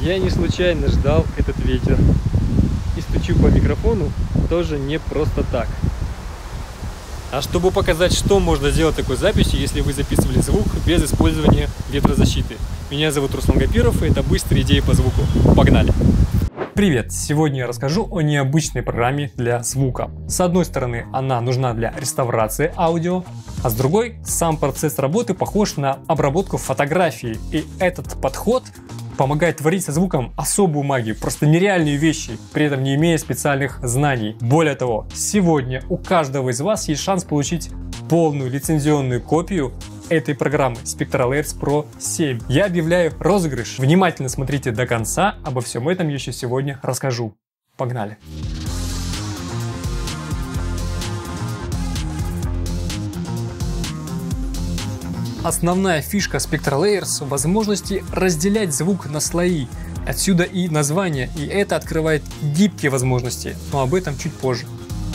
Я не случайно ждал этот ветер. И стучу по микрофону тоже не просто так. А чтобы показать, что можно сделать такой записью, если вы записывали звук без использования ветрозащиты. Меня зовут Руслан Гапиров, и это быстрые идеи по звуку. Погнали! Привет! Сегодня я расскажу о необычной программе для звука. С одной стороны, она нужна для реставрации аудио, а с другой, сам процесс работы похож на обработку фотографии. И этот подход помогает творить со звуком особую магию, просто нереальные вещи, при этом не имея специальных знаний. Более того, сегодня у каждого из вас есть шанс получить полную лицензионную копию этой программы SpectraLayers Pro 7. Я объявляю розыгрыш. Внимательно смотрите до конца, обо всем этом я еще сегодня расскажу. Погнали! Основная фишка SpectraLayers — возможности разделять звук на слои. Отсюда и название, и это открывает гибкие возможности, но об этом чуть позже.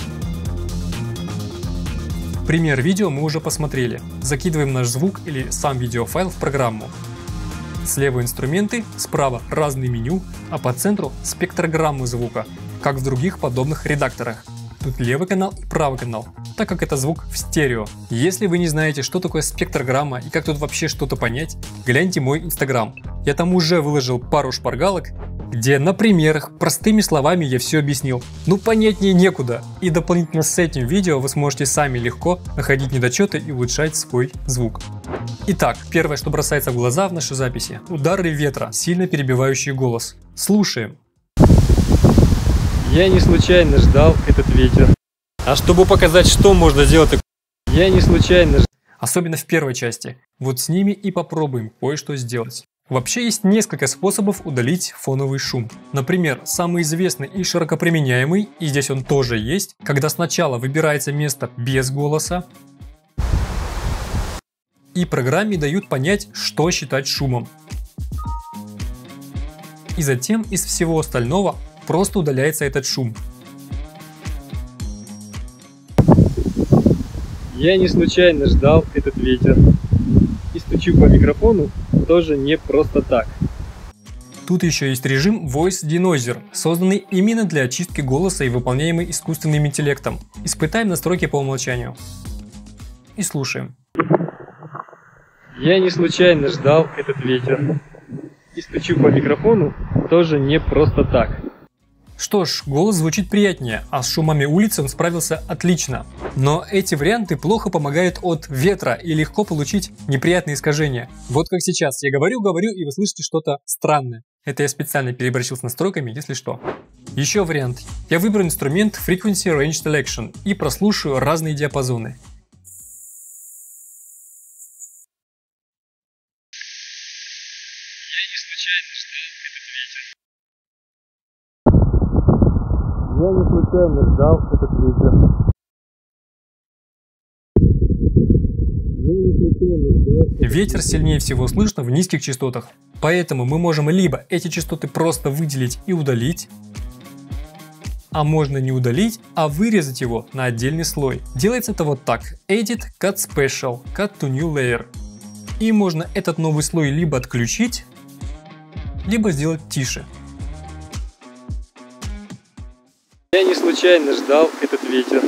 Пример видео мы уже посмотрели. Закидываем наш звук или сам видеофайл в программу. Слева инструменты, справа разные меню, а по центру спектрограммы звука, как в других подобных редакторах. Тут левый канал и правый канал, так как это звук в стерео. Если вы не знаете, что такое спектрограмма и как тут вообще что-то понять, гляньте мой инстаграм. Я там уже выложил пару шпаргалок, где на примерах простыми словами я все объяснил. Ну, понятнее некуда. И дополнительно с этим видео вы сможете сами легко находить недочеты и улучшать свой звук. Итак, первое, что бросается в глаза в нашей записи — удары ветра, сильно перебивающие голос. Слушаем. Я не случайно ждал этот ветер. А чтобы показать, что можно сделать, я не случайно. Особенно в первой части. Вот с ними и попробуем кое-что сделать. Вообще есть несколько способов удалить фоновый шум. Например, самый известный и широко применяемый, и здесь он тоже есть, когда сначала выбирается место без голоса, и программе дают понять, что считать шумом. И затем из всего остального просто удаляется этот шум. Я не случайно ждал этот ветер. И стучу по микрофону тоже не просто так. Тут еще есть режим Voice Denoiser, созданный именно для очистки голоса и выполняемый искусственным интеллектом. Испытаем настройки по умолчанию. И слушаем. Я не случайно ждал этот ветер. И стучу по микрофону тоже не просто так. Что ж, голос звучит приятнее, а с шумами улицы он справился отлично. Но эти варианты плохо помогают от ветра и легко получить неприятные искажения. Вот как сейчас. Я говорю, и вы слышите что-то странное. Это я специально переборщил с настройками, если что. Еще вариант. Я выберу инструмент Frequency Range Selection и прослушаю разные диапазоны. Я не случайно ждал этот ветер. Ветер сильнее всего слышно в низких частотах, поэтому мы можем либо эти частоты просто выделить и удалить, а можно не удалить, а вырезать его на отдельный слой. Делается это вот так: Edit, Cut Special, Cut to New Layer. И можно этот новый слой либо отключить, либо сделать тише. Я не случайно ждал этот ветер.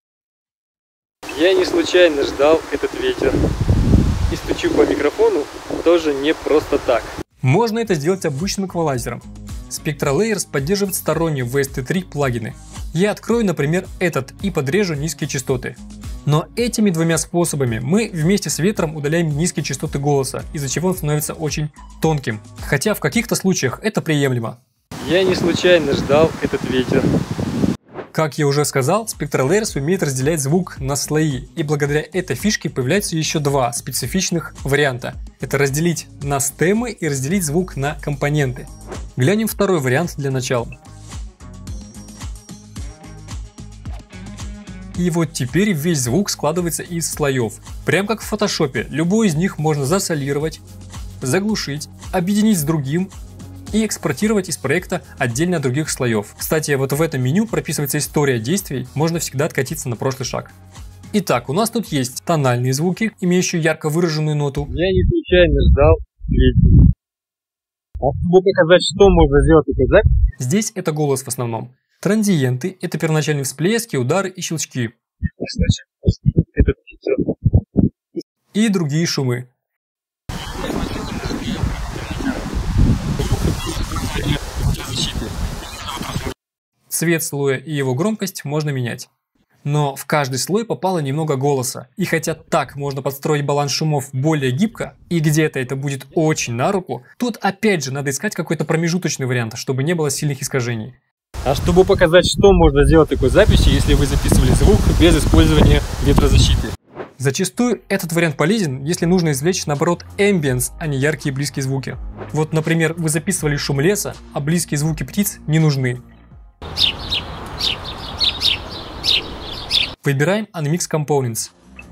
Я не случайно ждал этот ветер. И стучу по микрофону тоже не просто так. Можно это сделать обычным эквалайзером. SpectraLayers поддерживает сторонние VST3 плагины. Я открою, например, этот и подрежу низкие частоты. Но этими двумя способами мы вместе с ветром удаляем низкие частоты голоса, из-за чего он становится очень тонким. Хотя в каких-то случаях это приемлемо. Я не случайно ждал этот ветер. Как я уже сказал, SpectraLayers умеет разделять звук на слои, и благодаря этой фишке появляются еще два специфичных варианта. Это разделить на стемы и разделить звук на компоненты. Глянем второй вариант для начала. И вот теперь весь звук складывается из слоев. Прям как в фотошопе, любой из них можно засолировать, заглушить, объединить с другим и экспортировать из проекта отдельно от других слоев. Кстати, вот в этом меню прописывается история действий, можно всегда откатиться на прошлый шаг. Итак, у нас тут есть тональные звуки, имеющие ярко выраженную ноту. Я не случайно ждал ветер. Чтобы показать, что можно сделать такой запись. Здесь это голос в основном. Транзиенты – это первоначальные всплески, удары и щелчки. И другие шумы. Цвет слоя и его громкость можно менять. Но в каждый слой попало немного голоса. И хотя так можно подстроить баланс шумов более гибко, и где-то это будет очень на руку, тут опять же надо искать какой-то промежуточный вариант, чтобы не было сильных искажений. А чтобы показать, что можно сделать такой записи, если вы записывали звук без использования ветрозащиты. Зачастую этот вариант полезен, если нужно извлечь, наоборот, ambience, а не яркие близкие звуки. Вот, например, вы записывали шум леса, а близкие звуки птиц не нужны. Выбираем Unmix Components.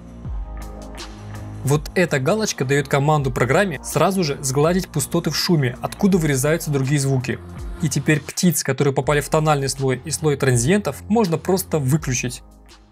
Вот эта галочка дает команду программе сразу же сгладить пустоты в шуме, откуда вырезаются другие звуки. И теперь птиц, которые попали в тональный слой и слой транзиентов, можно просто выключить.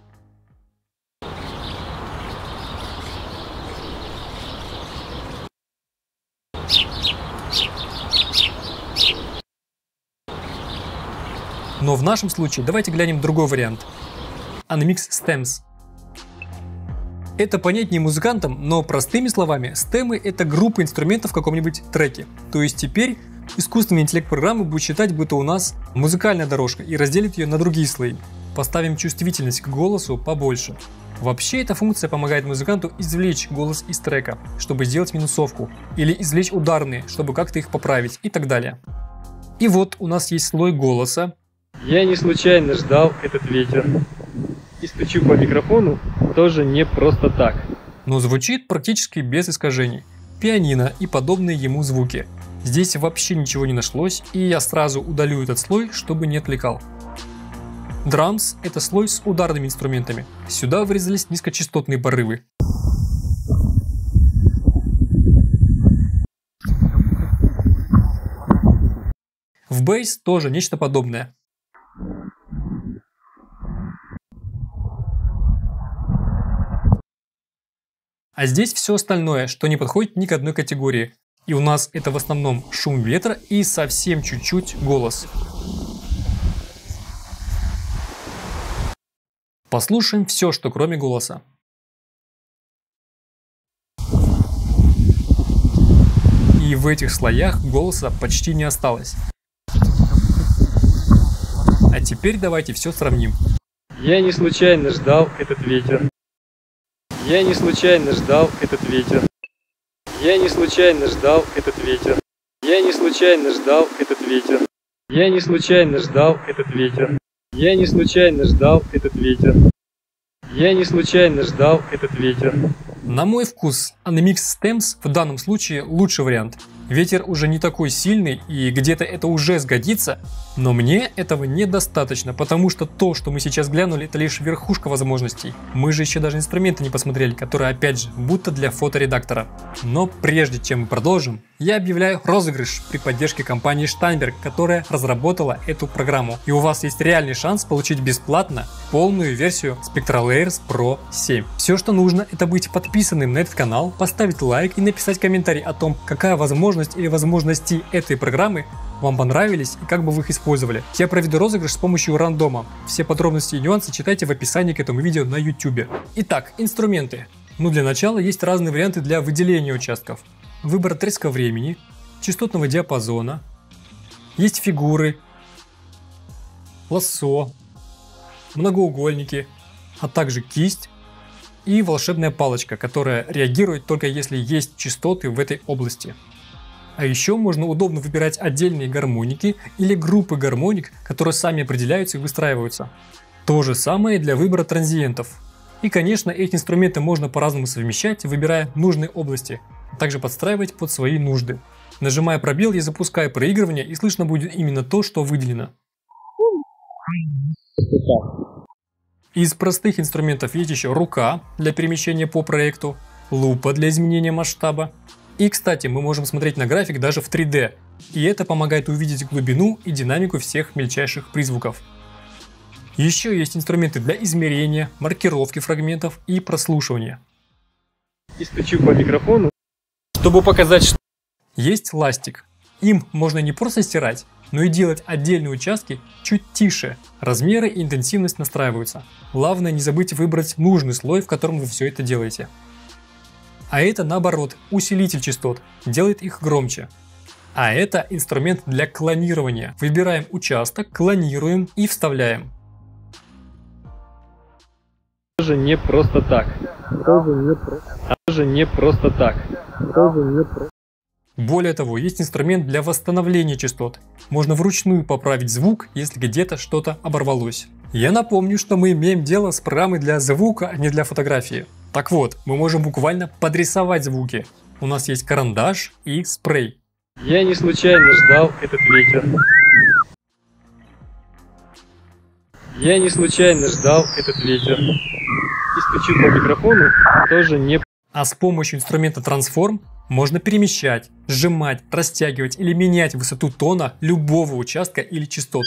Но в нашем случае давайте глянем другой вариант. Unmix Stems. Это понятнее музыкантам, но простыми словами, стемы — это группа инструментов в каком-нибудь треке. То есть теперь искусственный интеллект программы будет считать, будто у нас музыкальная дорожка, и разделит ее на другие слои. Поставим чувствительность к голосу побольше. Вообще эта функция помогает музыканту извлечь голос из трека, чтобы сделать минусовку, или извлечь ударные, чтобы как-то их поправить, и так далее. И вот у нас есть слой голоса. Я не случайно ждал этот ветер. И стучу по микрофону тоже не просто так. Но звучит практически без искажений. Пианино и подобные ему звуки. Здесь вообще ничего не нашлось, и я сразу удалю этот слой, чтобы не отвлекал. Drums — это слой с ударными инструментами. Сюда вырезались низкочастотные порывы. В бейс тоже нечто подобное. А здесь все остальное, что не подходит ни к одной категории. И у нас это в основном шум ветра и совсем чуть-чуть голос. Послушаем все, что кроме голоса. И в этих слоях голоса почти не осталось. А теперь давайте все сравним. Я не случайно ждал этот ветер. Я не случайно ждал этот ветер. Я не случайно ждал этот ветер. Я не случайно ждал этот ветер. Я не случайно ждал этот ветер. Я не случайно ждал этот ветер. Я не случайно ждал этот ветер. На мой вкус, Unmix Stems в данном случае лучший вариант. Ветер уже не такой сильный, и где-то это уже сгодится, но мне этого недостаточно, потому что то, что мы сейчас глянули, это лишь верхушка возможностей. Мы же еще даже инструменты не посмотрели, которые, опять же, будто для фоторедактора. Но прежде чем мы продолжим, я объявляю розыгрыш при поддержке компании Steinberg, которая разработала эту программу. И у вас есть реальный шанс получить бесплатно полную версию Spectral Layers Pro 7. Все, что нужно, это быть подписанным на этот канал, поставить лайк и написать комментарий о том, какая возможность или возможности этой программы вам понравились и как бы вы их использовали. Я проведу розыгрыш с помощью рандома. Все подробности и нюансы читайте в описании к этому видео на YouTube. Итак, инструменты. Для начала есть разные варианты для выделения участков. Выбор отрезка времени, частотного диапазона, есть фигуры, лассо, многоугольники, а также кисть и волшебная палочка, которая реагирует только если есть частоты в этой области. А еще можно удобно выбирать отдельные гармоники или группы гармоник, которые сами определяются и выстраиваются. То же самое для выбора транзиентов. И, конечно, эти инструменты можно по-разному совмещать, выбирая нужные области, а также подстраивать под свои нужды. Нажимая пробел, я запускаю проигрывание, и слышно будет именно то, что выделено. Из простых инструментов есть еще рука для перемещения по проекту, лупа для изменения масштаба. И, кстати, мы можем смотреть на график даже в 3D, и это помогает увидеть глубину и динамику всех мельчайших призвуков. Еще есть инструменты для измерения, маркировки фрагментов и прослушивания. И стучу по микрофону, чтобы показать, что... Есть ластик. Им можно не просто стирать, но и делать отдельные участки чуть тише. Размеры и интенсивность настраиваются. Главное не забыть выбрать нужный слой, в котором вы все это делаете. А это наоборот, усилитель частот, делает их громче. А это инструмент для клонирования. Выбираем участок, клонируем и вставляем. Тоже не просто так. Тоже не просто так. Более того, есть инструмент для восстановления частот. Можно вручную поправить звук, если где-то что-то оборвалось. Я напомню, что мы имеем дело с программой для звука, а не для фотографии. Так вот, мы можем буквально подрисовать звуки. У нас есть карандаш и спрей. Я не случайно ждал этот ветер. Я не случайно ждал этот ветер. И стучу по микрофону тоже не... А с помощью инструмента Transform можно перемещать, сжимать, растягивать или менять высоту тона любого участка или частот.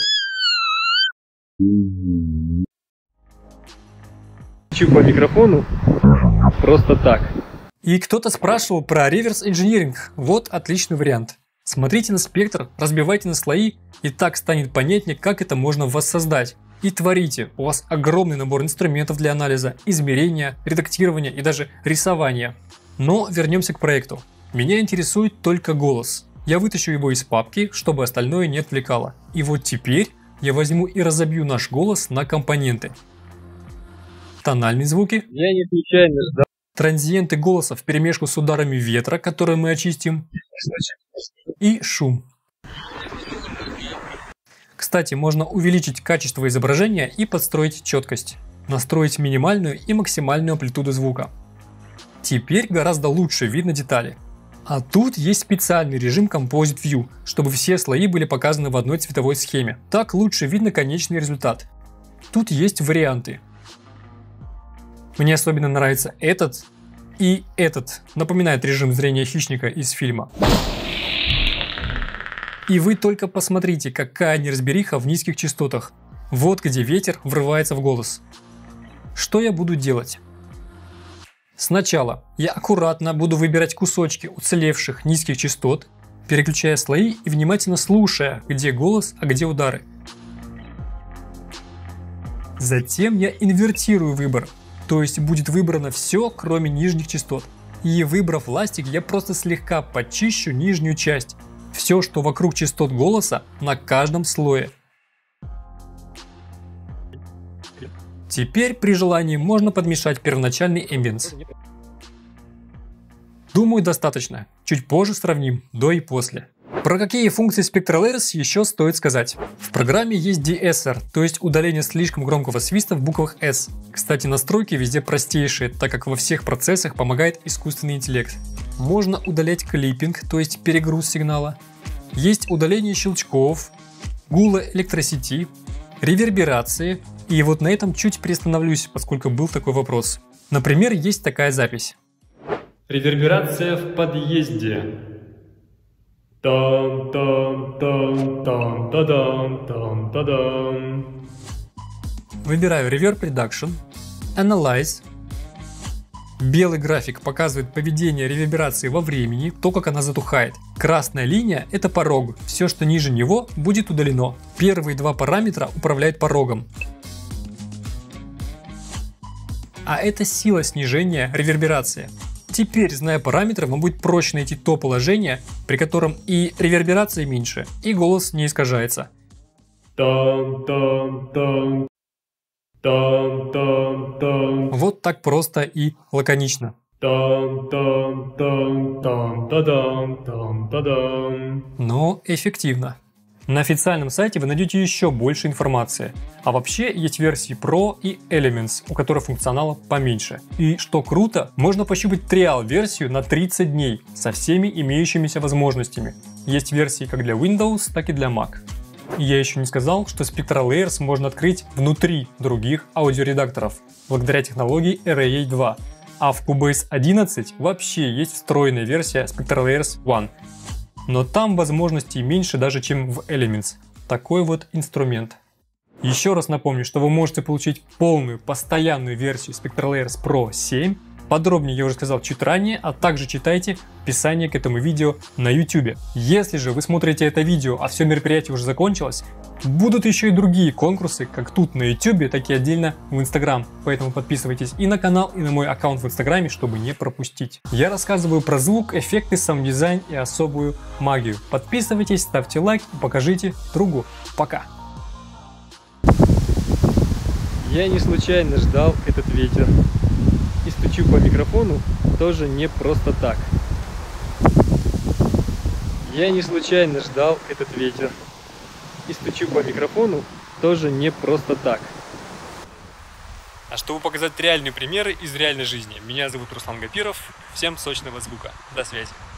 Стучу по микрофону просто так. И кто-то спрашивал про реверс инжиниринг. Вот отличный вариант. Смотрите на спектр, разбивайте на слои, и так станет понятнее, как это можно воссоздать. И творите. У вас огромный набор инструментов для анализа, измерения, редактирования и даже рисования. Но вернемся к проекту. Меня интересует только голос. Я вытащу его из папки, чтобы остальное не отвлекало. И вот теперь я возьму и разобью наш голос на компоненты. Тональные звуки. Я не случайно ждал. Транзиенты голоса вперемешку с ударами ветра, которые мы очистим. И шум. Кстати, можно увеличить качество изображения и подстроить четкость. Настроить минимальную и максимальную амплитуду звука. Теперь гораздо лучше видно детали. А тут есть специальный режим Composite View, чтобы все слои были показаны в одной цветовой схеме. Так лучше видно конечный результат. Тут есть варианты. Мне особенно нравится этот и этот. Напоминает режим зрения хищника из фильма. И вы только посмотрите, какая неразбериха в низких частотах. Вот где ветер врывается в голос. Что я буду делать? Сначала я аккуратно буду выбирать кусочки уцелевших низких частот, переключая слои и внимательно слушая, где голос, а где удары. Затем я инвертирую выбор, то есть будет выбрано все, кроме нижних частот. И выбрав ластик, я просто слегка почищу нижнюю часть. Все, что вокруг частот голоса, на каждом слое. Теперь при желании можно подмешать первоначальный эмбиенс. Думаю, достаточно. Чуть позже сравним до и после. Про какие функции Spectral Layers еще стоит сказать. В программе есть de-esser, то есть удаление слишком громкого свиста в буквах S. Кстати, настройки везде простейшие, так как во всех процессах помогает искусственный интеллект. Можно удалять клиппинг, то есть перегруз сигнала. Есть удаление щелчков, гула электросети, реверберации. И вот на этом чуть приостановлюсь, поскольку был такой вопрос. Например, есть такая запись. Реверберация в подъезде. Выбираю Reverb Reduction, Analyze. Белый график показывает поведение реверберации во времени, то, как она затухает. Красная линия – это порог, все, что ниже него, будет удалено. Первые два параметра управляют порогом. А это сила снижения реверберации. Теперь, зная параметры, вам будет проще найти то положение, при котором и реверберация меньше, и голос не искажается. Вот так просто и лаконично. Но эффективно. На официальном сайте вы найдете еще больше информации. А вообще есть версии Pro и Elements, у которых функционала поменьше. И что круто, можно пощупать триал-версию на 30 дней со всеми имеющимися возможностями. Есть версии как для Windows, так и для Mac. И я еще не сказал, что Spectral Layers можно открыть внутри других аудиоредакторов, благодаря технологии Array 2. А в Cubase 11 вообще есть встроенная версия Spectral Layers One. Но там возможностей меньше даже, чем в Elements. Такой вот инструмент. Еще раз напомню, что вы можете получить полную, постоянную версию Spectral Layers Pro 7 Подробнее я уже сказал чуть ранее, а также читайте описание к этому видео на YouTube. Если же вы смотрите это видео, а все мероприятие уже закончилось, будут еще и другие конкурсы, как тут на YouTube, так и отдельно в Instagram. Поэтому подписывайтесь и на канал, и на мой аккаунт в Инстаграме, чтобы не пропустить. Я рассказываю про звук, эффекты, саунд-дизайн и особую магию. Подписывайтесь, ставьте лайк и покажите другу. Пока! Я не случайно ждал этот ветер. И стучу по микрофону тоже не просто так. Я не случайно ждал этот ветер. И стучу по микрофону тоже не просто так. А чтобы показать реальные примеры из реальной жизни, меня зовут Руслан Гапиров. Всем сочного звука. До связи.